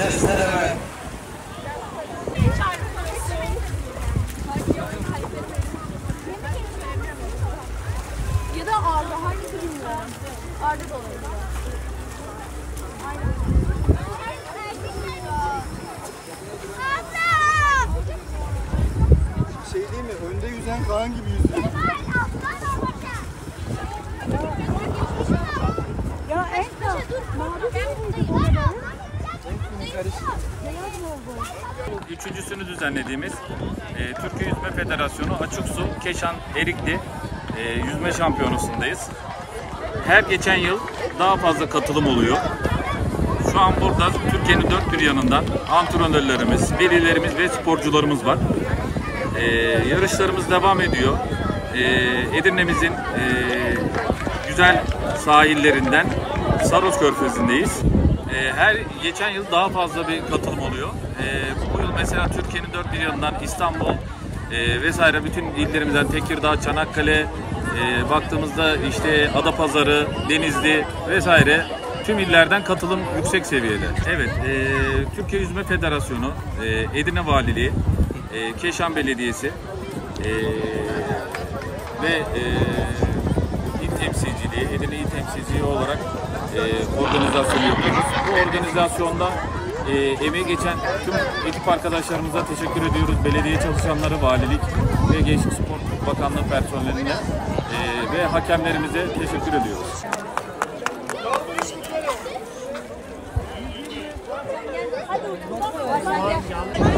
Sesleneme. Ya da Arda, hangisi bilmiyorum. Arda da olabilir. Şey değil mi? Önde yüzen Kaan gibi yüzüyor. Ya Esra, mavi değil mi? Üçüncüsünü düzenlediğimiz Türkiye Yüzme Federasyonu Açık Su Keşan Erikli yüzme şampiyonasındayız. Her geçen yıl daha fazla katılım oluyor. Şu an burada Türkiye'nin dört bir yanından antrenörlerimiz, velilerimiz ve sporcularımız var. Yarışlarımız devam ediyor. Edirne'mizin güzel sahillerinden Saros Körfezi'ndeyiz. Her geçen yıl daha fazla bir katılım oluyor. Bu yıl mesela Türkiye'nin dört bir yanından İstanbul vesaire bütün illerimizden Tekirdağ, Çanakkale, baktığımızda işte Adapazarı, Denizli vesaire tüm illerden katılım yüksek seviyede. Evet, Türkiye Yüzme Federasyonu, Edirne Valiliği, Keşan Belediyesi ve İl Temsilciliği, Edirne İl Temsilciliği olarak organizasyon yapıyoruz. Bu organizasyonda emeği geçen tüm ekip arkadaşlarımıza teşekkür ediyoruz. Belediye çalışanları, valilik ve Gençlik Spor Bakanlığı personeline ve hakemlerimize teşekkür ediyoruz. Hadi